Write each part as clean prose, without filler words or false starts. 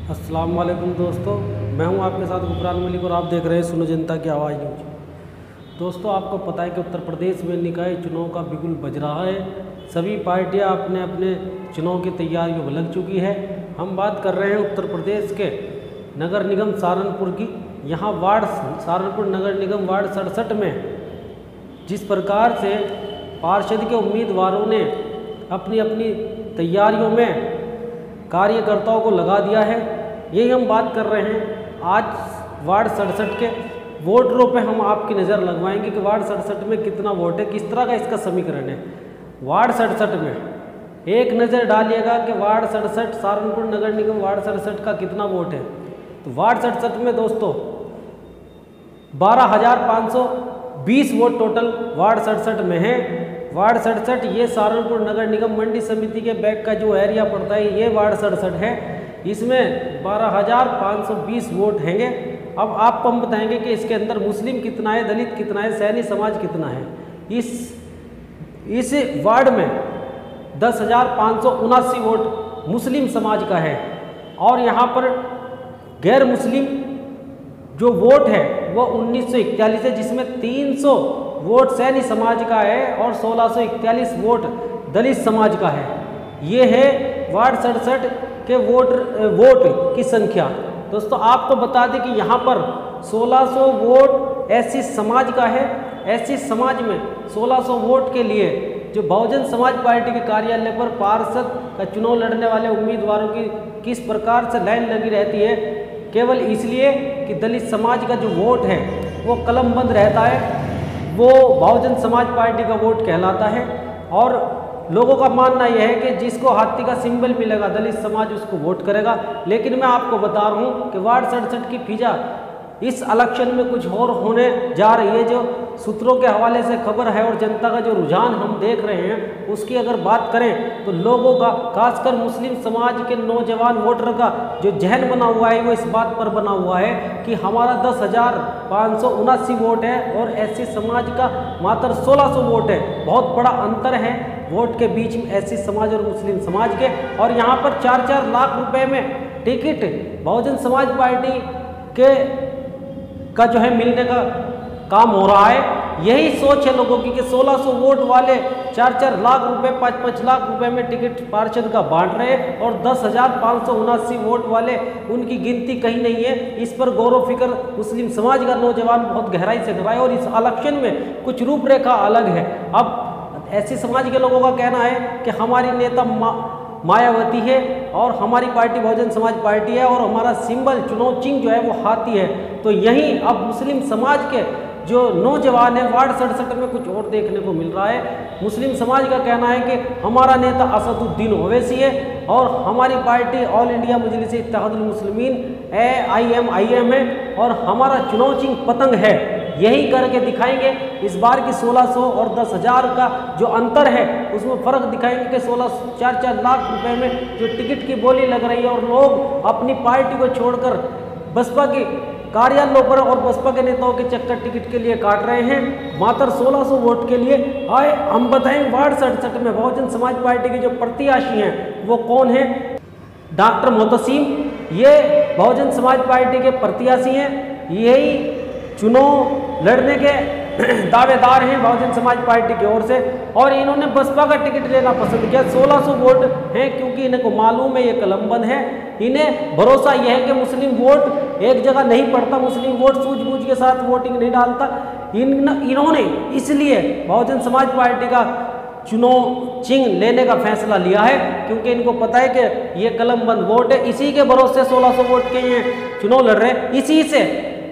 अस्सलाम वालेकुम दोस्तों, मैं हूं आपके साथ गुफरान मलिक और आप देख रहे हैं सुनो जनता की आवाज़ न्यूज। दोस्तों, आपको पता है कि उत्तर प्रदेश में निकाय चुनाव का बिगुल बज रहा है। सभी पार्टियां अपने अपने चुनाव की तैयारियों में लग चुकी है। हम बात कर रहे हैं उत्तर प्रदेश के नगर निगम सहारनपुर की। यहाँ वार्ड सहारनपुर नगर निगम वार्ड 67 में जिस प्रकार से पार्षद के उम्मीदवारों ने अपनी अपनी तैयारियों में कार्यकर्ताओं को लगा दिया है, यही हम बात कर रहे हैं। आज वार्ड 67 के वोट रो पे हम आपकी नज़र लगवाएंगे कि वार्ड 67 में कितना वोट है, किस तरह का इसका समीकरण है। वार्ड 67 में एक नज़र डालिएगा कि वार्ड 67 सहारनपुर नगर निगम वार्ड 67 का कितना वोट है। तो वार्ड 67 में दोस्तों 12,520 वोट टोटल वार्ड 67 में है। वार्ड 67 ये सहारनपुर नगर निगम मंडी समिति के बैक का जो एरिया पड़ता है, ये वार्ड 67 है। इसमें 12,520 वोट हैंगे। अब आपको हम बताएंगे कि इसके अंदर मुस्लिम कितना है, दलित कितना है, सैनी समाज कितना है। इस वार्ड में 10,579 वोट मुस्लिम समाज का है और यहाँ पर गैर मुस्लिम जो वोट है वो 1941 है, जिसमें 300 वोट सैनी समाज का है और 1641 वोट दलित समाज का है। ये है वार्ड 67 के वोट की संख्या। दोस्तों, आपको बता दें कि यहाँ पर 1600 वोट एससी समाज का है। एससी समाज में 1600 वोट के लिए जो बहुजन समाज पार्टी के कार्यालय पर पार्षद का चुनाव लड़ने वाले उम्मीदवारों की किस प्रकार से लाइन लगी रहती है, केवल इसलिए कि दलित समाज का जो वोट है वो कलमबंद रहता है, वो बहुजन समाज पार्टी का वोट कहलाता है। और लोगों का मानना यह है कि जिसको हाथी का सिंबल मिलेगा दलित समाज उसको वोट करेगा। लेकिन मैं आपको बता रहा हूँ कि वार्ड 67 की फिजा इस इलेक्शन में कुछ और होने जा रही है। जो सूत्रों के हवाले से खबर है और जनता का जो रुझान हम देख रहे हैं, उसकी अगर बात करें तो लोगों का, खासकर मुस्लिम समाज के नौजवान वोटर का जो जहन बना हुआ है वो इस बात पर बना हुआ है कि हमारा 10,579 वोट है और एससी समाज का मात्र 1600 वोट है। बहुत बड़ा अंतर है वोट के बीच में एससी समाज और मुस्लिम समाज के। और यहाँ पर 4-4 लाख रुपए में टिकट बहुजन समाज पार्टी के का जो है मिलने का काम हो रहा है। यही सोच है लोगों की कि 1600 वोट वाले 4-4 लाख रुपए, 5-5 लाख रुपए में टिकट पार्षद का बांट रहे और 10,579 वोट वाले, उनकी गिनती कहीं नहीं है। इस पर गौरव फिक्र मुस्लिम समाज का नौजवान बहुत गहराई से कर रहा है और इस इलेक्शन में कुछ रूपरेखा अलग है। अब ऐसे समाज के लोगों का कहना है कि हमारी नेता मायावती है और हमारी पार्टी बहुजन समाज पार्टी है और हमारा सिंबल चुनाव चिन्ह जो है वो हाथी है। तो यहीं अब मुस्लिम समाज के जो नौजवान है वार्ड 67 में कुछ और देखने को मिल रहा है। मुस्लिम समाज का कहना है कि हमारा नेता असदुद्दीन ओवैसी है और हमारी party all India Majlis Ittehadul Muslimeen AIM है और हमारा चुनाव चिन्ह पतंग है। यही करके दिखाएंगे। इस बार की 1600 और 10,000 का जो अंतर है उसमें फ़र्क दिखाएंगे कि 4-4 लाख रुपए में जो टिकट की बोली लग रही है और लोग अपनी पार्टी को छोड़कर बसपा के कार्यालयों पर और बसपा के नेताओं के चक्कर टिकट के लिए काट रहे हैं मात्र 1600 वोट के लिए। आए हम बताएं वार्ड 67 में बहुजन समाज पार्टी के जो प्रत्याशी हैं वो कौन है। डॉक्टर मोहतसीम ये बहुजन समाज पार्टी के प्रत्याशी हैं, यही चुनाव लड़ने के दावेदार हैं बहुजन समाज पार्टी की ओर से और इन्होंने बसपा का टिकट लेना पसंद किया। 1600 वोट हैं क्योंकि इनको मालूम है ये कलमबंद है। इन्हें भरोसा यह है कि मुस्लिम वोट एक जगह नहीं पड़ता, मुस्लिम वोट सूझबूझ के साथ वोटिंग नहीं डालता। इन्होंने इसलिए बहुजन समाज पार्टी का चुनाव चिन्ह लेने का फैसला लिया है क्योंकि इनको पता है कि ये कलमबंद वोट है। इसी के भरोसे 1600 वोट के ये चुनाव लड़ रहे हैं। इसी से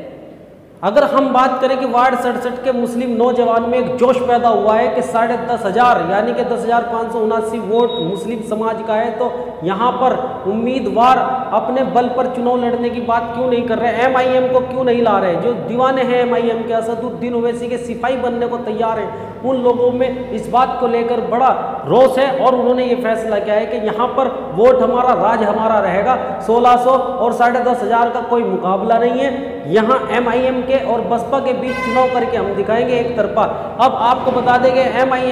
अगर हम बात करें कि वार्ड 67 के मुस्लिम नौजवान में एक जोश पैदा हुआ है कि 10,500 यानी कि 10,579 वोट मुस्लिम समाज का है, तो यहाँ पर उम्मीदवार अपने बल पर चुनाव लड़ने की बात क्यों नहीं कर रहे, MIM को क्यों नहीं ला रहे। जो दीवाने हैं MIM के, असदुद्दीन ओवैसी के सिपाही बनने को तैयार हैं, उन लोगों में इस बात को लेकर बड़ा रोष है और उन्होंने ये फैसला किया है कि यहाँ पर वोट हमारा, राज हमारा रहेगा। 1600 और 10,500 का कोई मुकाबला नहीं है। यहाँ MIM के और बसपा के बीच चुनाव करके हम दिखाएंगे एक तरफा। अब आपको बता देंगे MIM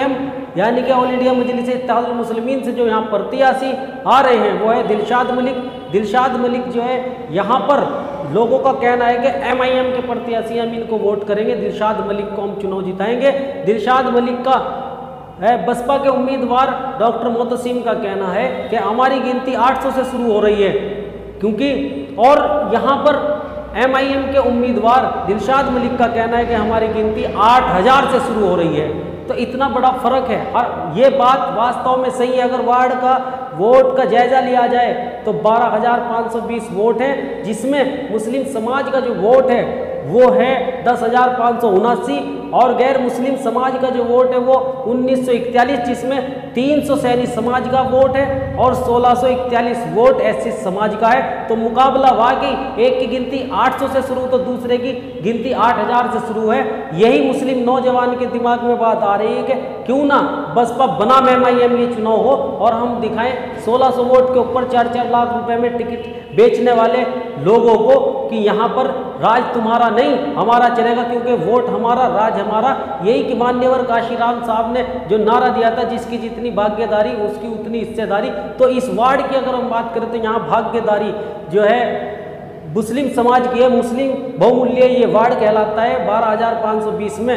यानी कि ऑल इंडिया मजलिस इत्तेहादुल मुस्लिमीन से जो यहाँ प्रत्याशी आ रहे हैं वो है दिलशाद मलिक। दिलशाद मलिक जो है यहाँ पर लोगों का कहना है कि MIM के प्रत्याशी हम इनको वोट करेंगे, दिलशाद मलिक को हम चुनाव जिताएंगे। दिलशाद मलिक का बसपा के उम्मीदवार डॉक्टर मोहतसिम का कहना है कि हमारी गिनती 800 से शुरू हो रही है, क्योंकि और यहाँ पर MIM के उम्मीदवार दिलशाद मलिक का कहना है कि हमारी गिनती 8000 से शुरू हो रही है। तो इतना बड़ा फर्क है और ये बात वास्तव में सही है। अगर वार्ड का वोट का जायजा लिया जाए तो 12,520 वोट हैं, जिसमें मुस्लिम समाज का जो वोट है वो है 10,579 और गैर मुस्लिम समाज का जो वोट है वो 1941, जिसमें 300 सैनी समाज का वोट है और 1641 वोट SC समाज का है। तो मुकाबला वाकई एक की गिनती 800 से शुरू तो दूसरे की गिनती 8000 से शुरू है। यही मुस्लिम नौजवान के दिमाग में बात आ रही है कि क्यों ना बसपा बनाम MIM ये चुनाव हो और हम दिखाएं 1600 वोट के ऊपर 4-4 लाख रुपए में टिकट बेचने वाले लोगों को कि यहाँ पर राज तुम्हारा नहीं हमारा चलेगा, क्योंकि वोट हमारा राज हमारा। यही कि मान्यवर काशीराम साहब ने जो नारा दिया था, जिसकी जितनी भाग्यदारी उसकी उतनी हिस्सेदारी। तो इस वार्ड की अगर हम बात करें तो यहाँ भाग्यदारी जो है मुस्लिम समाज की है, मुस्लिम बहुमूल्य ये वार्ड कहलाता है। 12,520 में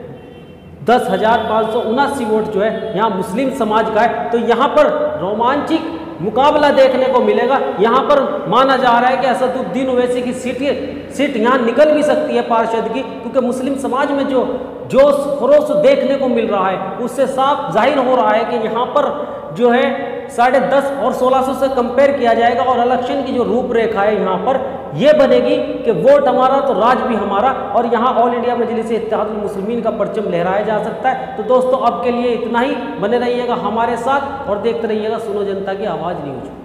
10,579 वोट जो है यहाँ मुस्लिम समाज का है। तो यहाँ पर रोमांचिक मुकाबला देखने को मिलेगा। यहाँ पर माना जा रहा है कि असदुद्दीन ओवैसी की सीट यहाँ निकल भी सकती है पार्षद की, क्योंकि मुस्लिम समाज में जो जोश खरोश देखने को मिल रहा है उससे साफ जाहिर हो रहा है कि यहाँ पर जो है 10.5 और 1600 से कंपेयर किया जाएगा और इलेक्शन की जो रूपरेखा है यहाँ पर ये बनेगी कि वोट हमारा तो राज भी हमारा, और यहाँ ऑल इंडिया मजलिस इत्तेहादुल मुस्लिमीन का परचम लहराया जा सकता है। तो दोस्तों अब के लिए इतना ही, बने रहिएगा हमारे साथ और देखते रहिएगा सुनो जनता की आवाज़ न्यूज।